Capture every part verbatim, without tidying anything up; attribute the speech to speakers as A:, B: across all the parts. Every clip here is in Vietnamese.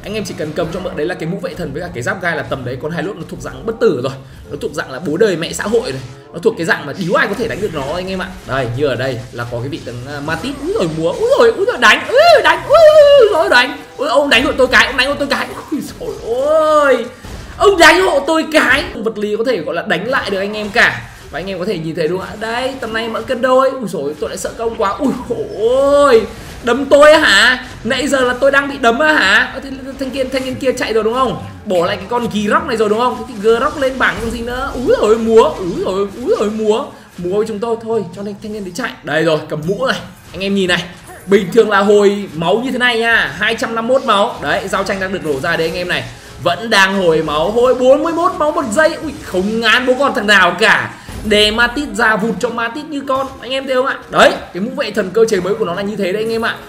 A: anh em chỉ cần cầm cho mợ đấy là cái mũ vệ thần với cả cái giáp gai là tầm đấy. Con hai lốt nó thuộc dạng bất tử rồi, nó thuộc dạng là bố đời mẹ xã hội rồi, nó thuộc cái dạng mà điếu ai có thể đánh được nó anh em ạ. Đây như ở đây là có cái vị tướng uh, Matit, úi rồi múa, úi rồi úi rồi đánh, úi đánh, úi rồi đánh, úi ông đánh hộ tôi cái, ông đánh hộ tôi cái, ui trời ơi, ông đánh hộ tôi cái. Vật lý có thể gọi là đánh lại được anh em cả. Và anh em có thể nhìn thấy đúng không ạ? Đây tầm này mỡ cân đôi. Ui dồi tôi lại sợ công quá. Ui ôi, đấm tôi hả? Nãy giờ là tôi đang bị đấm hả? Thế thanh kia thanh niên kia chạy rồi đúng không? Bỏ lại cái con G-Rock này rồi đúng không? Thế thì G-Rock lên bảng còn gì nữa. Úi rồi múa, úi rồi úi rồi múa. Múa với chúng tôi thôi cho nên thanh niên đấy chạy. Đây rồi cầm mũ này. Anh em nhìn này. Bình thường là hồi máu như thế này nha, hai trăm năm mươi mốt máu. Đấy, giao tranh đang được đổ ra đấy anh em này. Vẫn đang hồi máu, hồi bốn mươi mốt máu một giây. Ui không ngán bố con thằng nào cả. Để Matit ra vụt cho Matit như con. Anh em thấy không ạ? Đấy, cái mũ vệ thần cơ chế mới của nó là như thế đấy anh em ạ.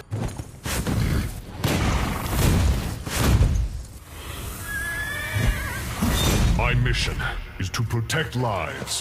B: My mission is to protect lives.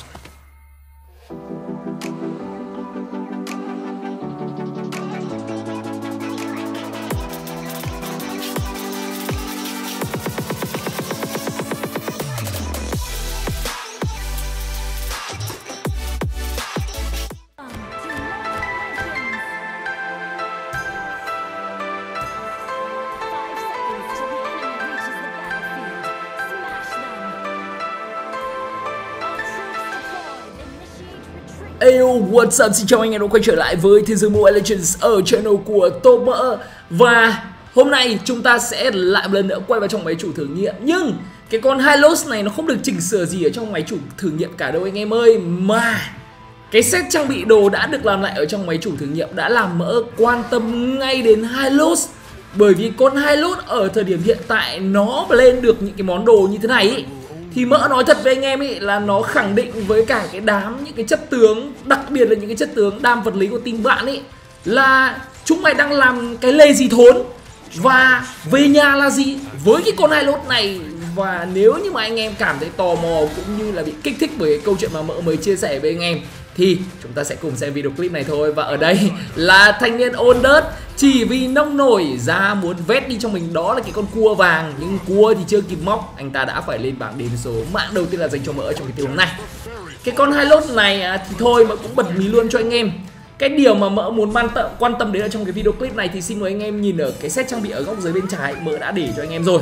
A: Hey, what's up? Xin chào anh em đã quay trở lại với Thế giới Mobile Legends ở channel của Tô Mỡ. Và hôm nay chúng ta sẽ lại một lần nữa quay vào trong máy chủ thử nghiệm. Nhưng cái con Hylos này nó không được chỉnh sửa gì ở trong máy chủ thử nghiệm cả đâu anh em ơi. Mà cái set trang bị đồ đã được làm lại ở trong máy chủ thử nghiệm đã làm Mỡ quan tâm ngay đến Hylos. Bởi vì con Hylos ở thời điểm hiện tại nó lên được những cái món đồ như thế này ý, thì Mỡ nói thật với anh em ý là nó khẳng định với cả cái đám những cái chất tướng, đặc biệt là những cái chất tướng đam vật lý của team bạn ý, là chúng mày đang làm cái lê gì thốn và về nhà là gì với cái con Hylos này. Và nếu như mà anh em cảm thấy tò mò cũng như là bị kích thích bởi cái câu chuyện mà Mỡ mới chia sẻ với anh em thì chúng ta sẽ cùng xem video clip này thôi. Và ở đây là thanh niên ôn đớt chỉ vì nông nổi ra muốn vét đi cho mình đó là cái con cua vàng. Nhưng cua thì chưa kịp móc, anh ta đã phải lên bảng điểm số. Mạng đầu tiên là dành cho Mỡ trong cái tình huống này. Cái con Hylos này thì thôi Mỡ cũng bật mí luôn cho anh em. Cái điều mà Mỡ muốn quan tâm, quan tâm đến ở trong cái video clip này thì xin mời anh em nhìn ở cái set trang bị ở góc dưới bên trái. Mỡ đã để cho anh em rồi.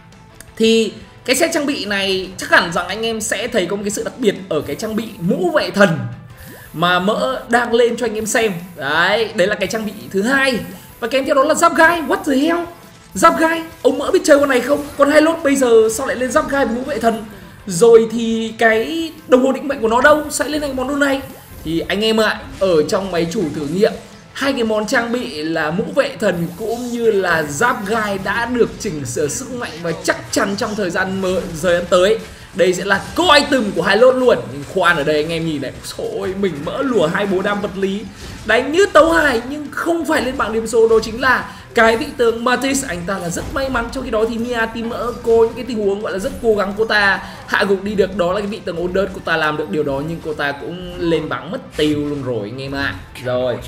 A: Thì cái set trang bị này chắc hẳn rằng anh em sẽ thấy có một cái sự đặc biệt ở cái trang bị mũ vệ thần mà Mỡ đang lên cho anh em xem. Đấy, đấy là cái trang bị thứ hai. Và kèm theo đó là giáp gai. What the hell? Giáp gai, ông Mỡ biết chơi con này không? Con Hylos bây giờ sao lại lên giáp gai với mũ vệ thần? Rồi thì cái đồng hồ định mệnh của nó đâu? Sẽ lên thành món đồ này. Thì anh em ạ, ở trong máy chủ thử nghiệm, hai cái món trang bị là mũ vệ thần cũng như là giáp gai đã được chỉnh sửa sức mạnh và chắc chắn trong thời gian mới giờ tới đây sẽ là coi từng của Hylos luôn. Nhưng khoan, ở đây anh em nhìn này, trời, mình Mỡ lùa hai bố đam vật lý đánh như tấu hài nhưng không phải lên bảng điểm số. Đó chính là cái vị tướng Matis. Anh ta là rất may mắn, trong khi đó thì Mia team Mỡ có những cái tình huống gọi là rất cố gắng cô ta hạ gục đi được. Đó là cái vị tướng ôn đớt, cô ta làm được điều đó nhưng cô ta cũng lên bảng mất tiêu luôn rồi anh em ạ. Rồi,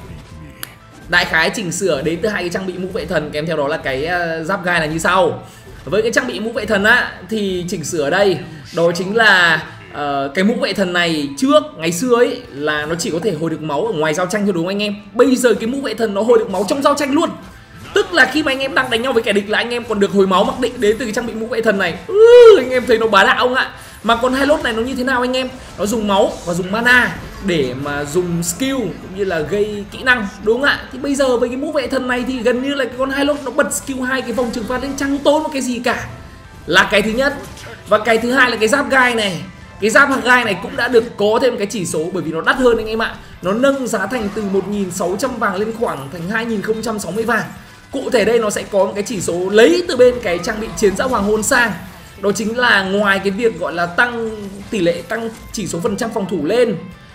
A: đại khái chỉnh sửa đến từ hai cái trang bị mũ vệ thần kèm theo đó là cái uh, giáp gai là như sau. Với cái trang bị mũ vệ thần á thì chỉnh sửa ở đây đó chính là uh, cái mũ vệ thần này trước ngày xưa ấy là nó chỉ có thể hồi được máu ở ngoài giao tranh thôi đúng không anh em. Bây giờ cái mũ vệ thần nó hồi được máu trong giao tranh luôn. Tức là khi mà anh em đang đánh nhau với kẻ địch là anh em còn được hồi máu mặc định đến từ cái trang bị mũ vệ thần này. ừ, Anh em thấy nó bá đạo không ạ? Mà con Hylos này nó như thế nào anh em? Nó dùng máu và dùng mana để mà dùng skill cũng như là gây kỹ năng đúng không ạ? Thì bây giờ với cái mũ vệ thần này thì gần như là cái con Hylos nó bật skill hai cái vòng trừng phạt lên chẳng tốn một cái gì cả. Là cái thứ nhất. Và cái thứ hai là cái giáp gai này. Cái giáp gai này cũng đã được có thêm cái chỉ số bởi vì nó đắt hơn anh em ạ. Nó nâng giá thành từ một nghìn sáu trăm vàng lên khoảng thành hai nghìn không trăm sáu mươi vàng. Cụ thể đây nó sẽ có một cái chỉ số lấy từ bên cái trang bị chiến giáp hoàng hôn sang. Đó chính là ngoài cái việc gọi là tăng tỷ lệ tăng chỉ số phần trăm phòng thủ lên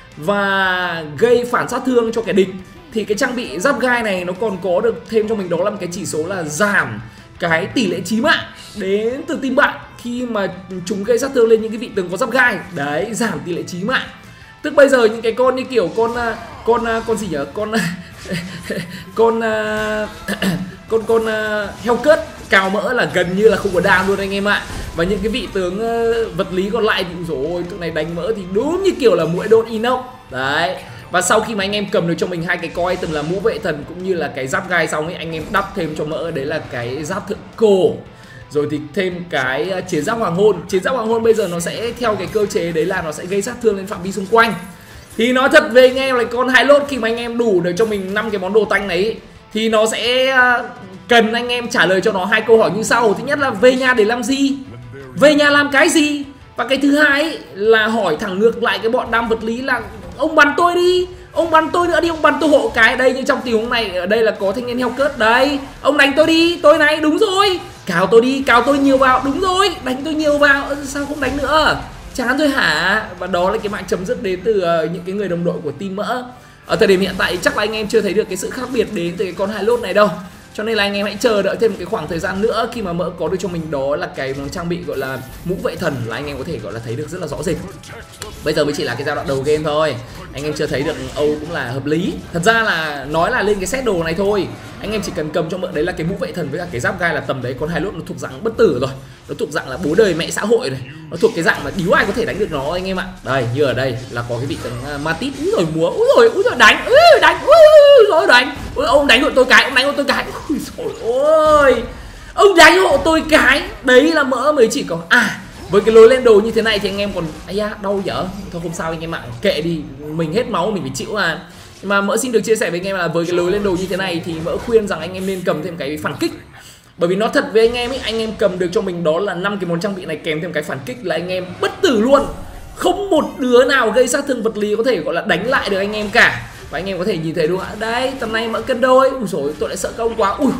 A: và gây phản sát thương cho kẻ địch, thì cái trang bị giáp gai này nó còn có được thêm cho mình đó là một cái chỉ số là giảm cái tỷ lệ chí mạng đến từ team bạn khi mà chúng gây sát thương lên những cái vị tướng có giáp gai. Đấy, giảm tỷ lệ chí mạng. Tức bây giờ những cái con như kiểu con con con gì nhỉ? Con con con con uh, Hellcat cao mỡ là gần như là không có đam luôn anh em ạ. Và những cái vị tướng uh, vật lý còn lại thì rồi tụi này đánh mỡ thì đúng như kiểu là mũi đốt inox. Đấy. Và sau khi mà anh em cầm được cho mình hai cái coi từng là mũ vệ thần cũng như là cái giáp gai xong ấy, anh em đắp thêm cho mỡ đấy là cái giáp thượng cổ. Rồi thì thêm cái chiến giáp hoàng hôn. Chiến giáp hoàng hôn bây giờ nó sẽ theo cái cơ chế đấy là nó sẽ gây sát thương lên phạm vi xung quanh. Thì nói thật về anh em là con hai lốt khi mà anh em đủ được cho mình năm cái món đồ tanh đấy thì nó sẽ cần anh em trả lời cho nó hai câu hỏi như sau. Thứ nhất là về nhà để làm gì? Về nhà làm cái gì? Và cái thứ hai là hỏi thẳng ngược lại cái bọn đam vật lý là ông bắn tôi đi, ông bắn tôi nữa đi, ông bắn tôi hộ cái. Đây như trong tình huống này ở đây là có thanh niên heo cớt đấy, ông đánh tôi đi, tôi này, đúng rồi, cào tôi đi, cào tôi nhiều vào, đúng rồi, đánh tôi nhiều vào, sao không đánh nữa, chán rồi hả? Và đó là cái màn chấm dứt đến từ uh, những cái người đồng đội của team mỡ. Ở thời điểm hiện tại chắc là anh em chưa thấy được cái sự khác biệt đến từ cái con hai lốt này đâu, cho nên là anh em hãy chờ đợi thêm một cái khoảng thời gian nữa khi mà mỡ có được cho mình đó là cái món trang bị gọi là mũ vệ thần là anh em có thể gọi là thấy được rất là rõ rệt. Bây giờ mới chỉ là cái giai đoạn đầu game thôi, anh em chưa thấy được Âu cũng là hợp lý. Thật ra là nói là lên cái set đồ này thôi, anh em chỉ cần cầm cho mỡ đấy là cái mũ vệ thần với cả cái giáp gai là tầm đấy. Con hai lốt nó thuộc dạng bất tử rồi, nó thuộc dạng là bố đời mẹ xã hội rồi, nó thuộc cái dạng mà điếu ai có thể đánh được nó anh em ạ. Đây như ở đây là có cái vị tướng uh, Matit, úi rồi múa, úi rồi úi rồi đánh, úi đánh, úi rồi đánh, úi, ông đánh hộ tôi cái, ông đánh hộ tôi cái, úi rồi ôi, ông đánh hộ tôi cái, đấy là mỡ mới chỉ có à. Với cái lối lên đồ như thế này thì anh em còn ai da đau dở, thôi không sao anh em ạ, kệ đi, mình hết máu mình phải chịu à. Nhưng mà mỡ xin được chia sẻ với anh em là với cái lối lên đồ như thế này thì mỡ khuyên rằng anh em nên cầm thêm cái phản kích. Bởi vì nó thật với anh em ấy, anh em cầm được cho mình đó là năm cái món trang bị này kèm thêm cái phản kích là anh em bất tử luôn. Không một đứa nào gây sát thương vật lý có thể gọi là đánh lại được anh em cả. Và anh em có thể nhìn thấy đúng không ạ? Đây, tầm này mỡ cân đôi. Ui dồi, tôi lại sợ công quá. Ui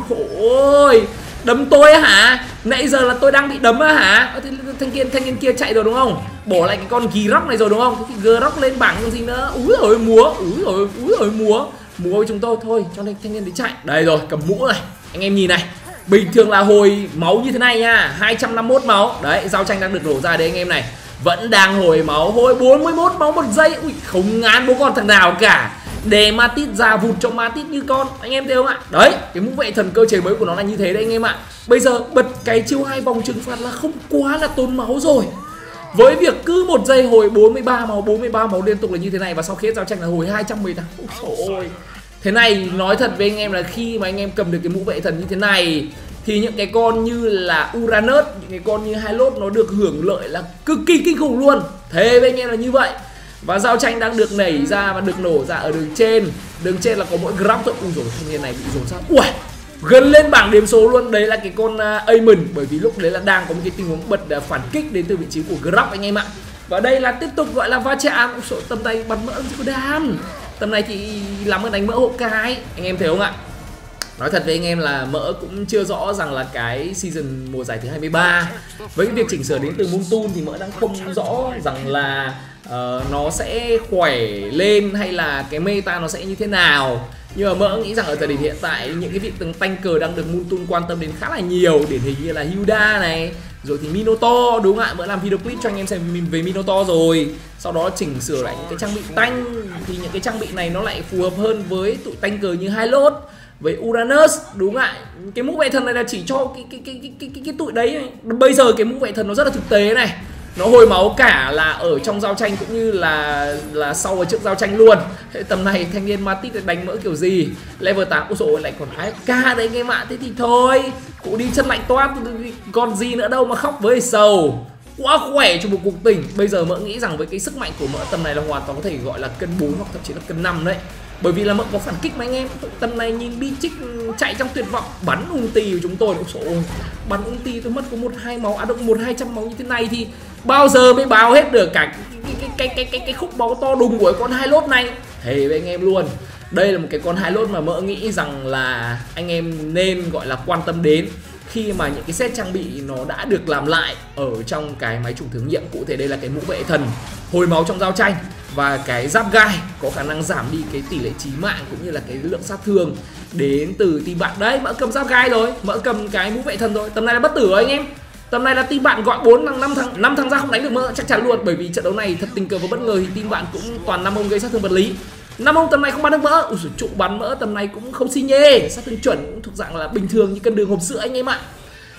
A: ôi, đấm tôi hả? Nãy giờ là tôi đang bị đấm á hả? Thế thanh niên thanh niên kia chạy rồi đúng không? Bỏ lại cái con G-Rock này rồi đúng không? Thế thì G-Rock lên bảng còn gì nữa. Úi rồi múa, úi rồi, úi rồi múa. Múa với chúng tôi thôi, cho nên thanh niên đi chạy. Đây rồi, cầm mũ này. Anh em nhìn này. Bình thường là hồi máu như thế này nha, hai trăm năm mươi mốt máu. Đấy, giao tranh đang được đổ ra đấy anh em này. Vẫn đang hồi máu, hồi bốn mươi mốt máu một giây. Ui, không ngán bố con thằng nào cả. Để Matit ra vụt cho Matit như con. Anh em thấy không ạ? Đấy, cái mũ vệ thần cơ chế mới của nó là như thế đấy anh em ạ. Bây giờ bật cái chiêu hai vòng trừng phạt là không quá là tốn máu rồi. Với việc cứ một giây hồi bốn mươi ba máu, bốn mươi ba máu liên tục là như thế này. Và sau khi hết giao tranh là hồi hai trăm mười tám. Ôi trời ơi. Thế này nói thật với anh em là khi mà anh em cầm được cái mũ vệ thần như thế này thì những cái con như là Uranus, những cái con như hai lốt nó được hưởng lợi là cực kỳ kinh khủng luôn. Thế với anh em là như vậy. Và giao tranh đang được nảy ra và được nổ ra ở đường trên. Đường trên là có mỗi grab thôi. Ui dồi, thanh niên này bị dồn sao. Ui, gần lên bảng điểm số luôn. Đấy là cái con uh, Amon. Bởi vì lúc đấy là đang có một cái tình huống bật uh, phản kích đến từ vị trí của grab anh em ạ. Và đây là tiếp tục gọi là va chạm. Ui, tầm này bắn mỡ chứ có đam. Tầm này thì làm ơn đánh mỡ hộ cái. Anh em thấy không ạ? Nói thật với anh em là mỡ cũng chưa rõ rằng là cái season mùa giải thứ hai mươi ba với cái việc chỉnh sửa đến từ Moontoon thì mỡ đang không rõ rằng là uh, nó sẽ khỏe lên hay là cái meta nó sẽ như thế nào. Nhưng mà mỡ nghĩ rằng ở thời điểm hiện tại những cái vị tướng tanker đang được Moontoon quan tâm đến khá là nhiều, điển hình như là Hilda này, rồi thì Minotaur, đúng không ạ? Mỡ làm video clip cho anh em xem về Minotaur rồi. Sau đó chỉnh sửa lại những cái trang bị tanh thì những cái trang bị này nó lại phù hợp hơn với tụi tanker như hai lốt với Uranus, đúng không ạ? Cái mũ vệ thần này là chỉ cho cái cái cái cái cái cái, cái tụi đấy này. Bây giờ cái mũ vệ thần nó rất là thực tế này. Nó hồi máu cả là ở trong giao tranh cũng như là là sau và trước giao tranh luôn. Thế tầm này thanh niên Matit đánh mỡ kiểu gì? Level tám, ôi dồi ôi, lại còn a ép ca đấy anh em ạ. Thế thì thôi, cụ đi chân lạnh toát, còn gì nữa đâu mà khóc với sầu. Quá khỏe cho một cuộc tình. Bây giờ mỡ nghĩ rằng với cái sức mạnh của mỡ tầm này là hoàn toàn có thể gọi là cân bốn hoặc thậm chí là cân năm đấy. Bởi vì là mỡ có phản kích mà anh em. Tầm này nhìn Bichik chạy trong tuyệt vọng bắn ulti của chúng tôi. Ôi, bắn ulti tôi mất có một hai máu, à động một hai trăm máu như thế này thì bao giờ mới báo hết được cả cái cái cái cái cái, cái khúc máu to đùng của con hai lốt này. Thề với anh em luôn. Đây là một cái con hai lốt mà mỡ nghĩ rằng là anh em nên gọi là quan tâm đến khi mà những cái set trang bị nó đã được làm lại ở trong cái máy chủ thử nghiệm. Cụ thể đây là cái mũ vệ thần hồi máu trong giao tranh và cái giáp gai có khả năng giảm đi cái tỷ lệ chí mạng cũng như là cái lượng sát thương đến từ team bạn. Đấy, mỡ cầm giáp gai rồi, mỡ cầm cái mũ vệ thần rồi. Tầm này là bất tử rồi anh em. Tầm này là team bạn gọi bốn thằng năm thằng năm thằng ra không đánh được mỡ chắc chắn luôn, bởi vì trận đấu này thật tình cờ và bất ngờ thì team bạn cũng toàn năm ông gây sát thương vật lý. Năm ông tầm này không bắn được mỡ. Ui trụ bắn mỡ tầm này cũng không xi nhê, sát thương chuẩn cũng thuộc dạng là bình thường như cân đường hộp sữa anh em ạ.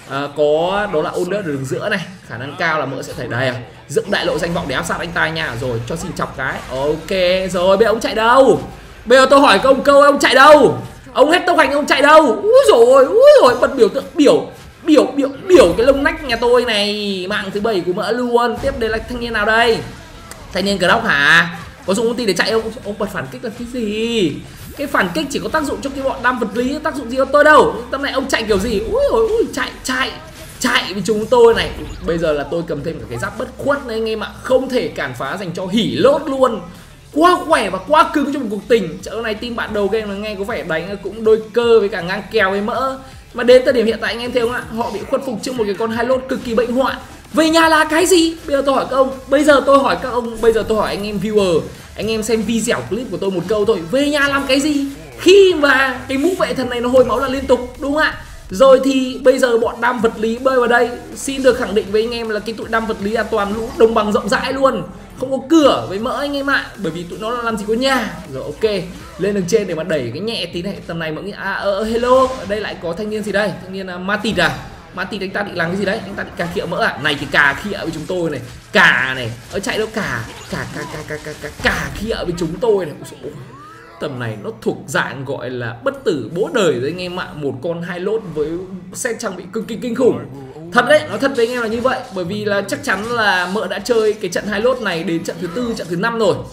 A: à, có đó là ôn đỡ ở đường giữa này, khả năng cao là mỡ sẽ thấy đây à, dựng đại lộ danh vọng để áp sát anh ta nha. Rồi cho xin chọc cái, ok rồi. Bây giờ ông chạy đâu? Bây giờ tôi hỏi các ông câu, ông chạy đâu? Ông hết tốc hành ông chạy đâu? Úi rồi, úi rồi, bật biểu tượng biểu biểu biểu biểu cái lông nách nhà tôi này, mạng thứ bảy của mỡ luôn. Tiếp đến là thanh niên nào đây? Thanh niên Croc hả? Có dùng ulti để chạy không? Ông bật phản kích là cái gì? Cái phản kích chỉ có tác dụng cho cái bọn đam vật lý, tác dụng gì cho tôi đâu. Tầm này ông chạy kiểu gì? Úi ôi ui, chạy chạy chạy với chúng tôi này. Bây giờ là tôi cầm thêm cả cái giáp bất khuất này anh em ạ, không thể cản phá dành cho hỉ lốt luôn. Quá khỏe và quá cứng trong một cuộc tình. Chỗ này team bạn đầu game là nghe có vẻ đánh cũng đôi cơ với cả ngang kèo với mỡ. Mà đến thời điểm hiện tại anh em thấy không ạ, họ bị khuất phục trước một cái con hai lốt cực kỳ bệnh hoạn. Về nhà là cái gì? Bây giờ tôi hỏi các ông, bây giờ tôi hỏi các ông, bây giờ tôi hỏi anh em viewer, anh em xem video clip của tôi một câu thôi. Về nhà làm cái gì? Khi mà cái mũ vệ thần này nó hồi máu là liên tục, đúng không ạ? Rồi thì bây giờ bọn đam vật lý bơi vào đây. Xin được khẳng định với anh em là cái tụi đam vật lý là toàn lũ đồng bằng rộng rãi luôn, không có cửa với mỡ anh em ạ. Bởi vì tụi nó làm gì có nhà. Rồi ok, lên đường trên để mà đẩy cái nhẹ tí này. Tầm này mọi người à ờ, hello, ở đây lại có thanh niên gì đây? Thanh niên uh, Martin à? Martin anh ta định làm cái gì đấy? Anh ta định cà khịa mỡ à? Này thì cà khịa với chúng tôi này, cà này, ở chạy đâu cà, cà cà cà cà cà cà cà khịa với chúng tôi này. Ôi, tầm này nó thuộc dạng gọi là bất tử bố đời rồi anh em ạ. Một con hai lốt với set trang bị cực kỳ kinh khủng. Thật đấy, nói thật với anh em là như vậy. Bởi vì là chắc chắn là mỡ đã chơi cái trận hai lốt này đến trận thứ tư, trận thứ năm rồi,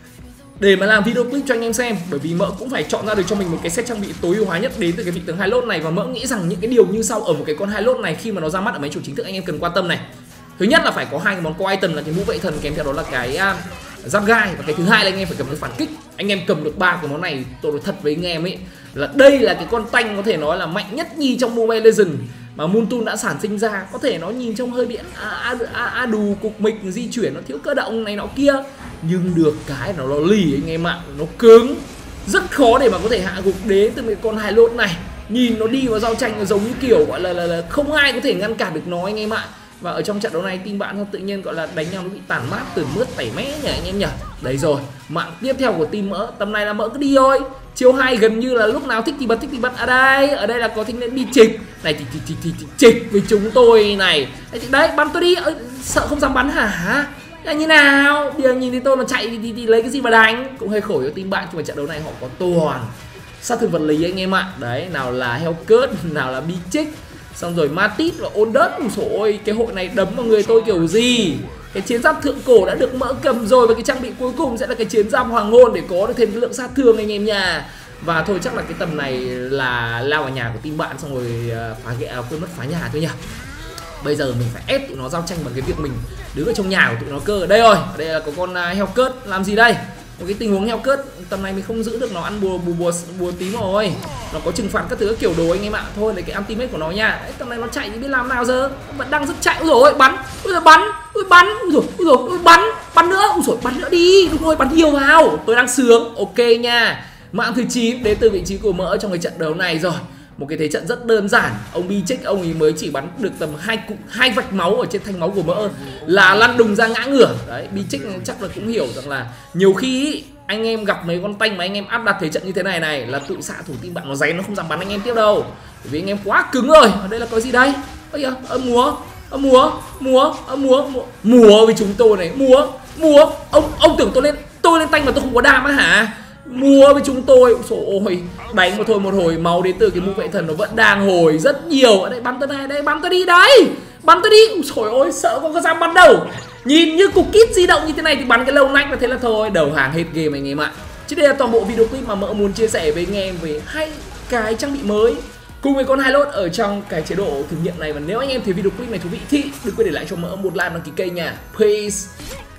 A: để mà làm video clip cho anh em xem. Bởi vì mỡ cũng phải chọn ra được cho mình một cái set trang bị tối ưu hóa nhất đến từ cái vị tướng hai lốt này. Và mỡ nghĩ rằng những cái điều như sau ở một cái con hai lốt này khi mà nó ra mắt ở máy chủ chính thức anh em cần quan tâm này. Thứ nhất là phải có hai cái món core item là cái mũ vệ thần, kèm theo đó là cái uh, giáp gai. Và cái thứ hai là anh em phải cầm cái phản kích. Anh em cầm được ba cái món này, tôi nói thật với anh em ấy là đây là cái con tanh có thể nói là mạnh nhất nhì trong Mobile Legends mà Moontoon đã sản sinh ra. Có thể nó nhìn trông hơi bị a, a, a, a đù cục mịch, di chuyển nó thiếu cơ động này nọ kia, nhưng được cái nó, nó lì anh em ạ, nó cứng, rất khó để mà có thể hạ gục đến từ cái con hai lốt này. Nhìn nó đi vào giao tranh nó giống như kiểu gọi là, là, là không ai có thể ngăn cản được nó anh em ạ. Và ở trong trận đấu này team bạn tự nhiên gọi là đánh nhau nó bị tàn mát, từ mướt tẩy mẽ nhỉ anh em nhỉ. Đấy rồi, mạng tiếp theo của team mỡ, tầm này là mỡ cứ đi thôi. Chiêu hai gần như là lúc nào thích thì bật, thích thì bật. À đây, ở đây là có thanh niên đi trịch này, thì, thì, thì, thì, thì trịch với chúng tôi này. Đấy, đấy bắn tôi đi. Ơ, sợ không dám bắn hả? Là như nào? Bây giờ nhìn thấy tôi mà chạy thì, thì, thì lấy cái gì mà đánh? Cũng hơi khổ cho team bạn, nhưng mà trận đấu này họ có toàn sát thương vật lý anh em ạ. Đấy, nào là Hellcat, nào là Bichik, xong rồi Matit và ôn đất. Ôi ôi, cái hội này đấm vào người tôi kiểu gì? Cái chiến giáp thượng cổ đã được mỡ cầm rồi, và cái trang bị cuối cùng sẽ là cái chiến giáp hoàng hôn để có được thêm cái lượng sát thương anh em nha. Và thôi chắc là cái tầm này là lao vào nhà của team bạn xong rồi phá ghẹ, quên mất phá nhà thôi nhỉ. Bây giờ mình phải ép tụi nó giao tranh bằng cái việc mình đứng ở trong nhà của tụi nó cơ. Đây rồi, ở đây là có con Hellcat. Làm gì đây? Một cái tình huống Hellcat, tầm này mình không giữ được nó, ăn bùa bùa bùa, bùa tím rồi. Nó có trừng phạt các thứ kiểu đồ anh em ạ. Thôi lấy cái ultimate của nó nha. Đấy, tầm này nó chạy thì biết làm nào giờ. Vẫn đang rất chạy. Ôi rồi bắn. Ôi rồi bắn. Ôi bắn. Ôi rồi, ôi rồi, ôi bắn. Bắn nữa. Ôi rồi bắn nữa đi. Đúng rồi, bắn nhiều vào. Tôi đang sướng. Ok nha. Mạng thứ chín đến từ vị trí của mỡ trong cái trận đấu này rồi. Một cái thế trận rất đơn giản. Ông Bichik ông ấy mới chỉ bắn được tầm hai cục hai vạch máu ở trên thanh máu của mỡ là lăn đùng ra ngã ngửa. Đấy, Bichik chắc là cũng hiểu rằng là nhiều khi ý, anh em gặp mấy con tanh mà anh em áp đặt thế trận như thế này này là tụi xạ thủ team bạn nó giấy, nó không dám bắn anh em tiếp đâu. Bởi vì anh em quá cứng rồi. Ở đây là có gì đây? Ôi kìa, âm múa, âm múa, múa, âm múa, múa, múa với chúng tôi này, múa, múa. Ông ông tưởng tôi lên tôi lên tanh mà tôi không có đam á hả? Mua với chúng tôi. Ôi, đánh một thôi một hồi máu đến từ cái mũ vệ thần nó vẫn đang hồi rất nhiều. Ở đây bắn tôi này, đây bắn tôi đi đấy. Bắn tôi đi. Trời ơi, sợ không có dám bắn đâu. Nhìn như cục kít di động như thế này thì bắn cái lâu nách là thế là thôi, đầu hàng hết game anh em ạ. Chứ đây là toàn bộ video clip mà mỡ muốn chia sẻ với anh em về hai cái trang bị mới cùng với con hai lốt ở trong cái chế độ thử nghiệm này. Và nếu anh em thấy video clip này thú vị thì đừng quên để lại cho mỡ một like, đăng ký kênh nha. Peace.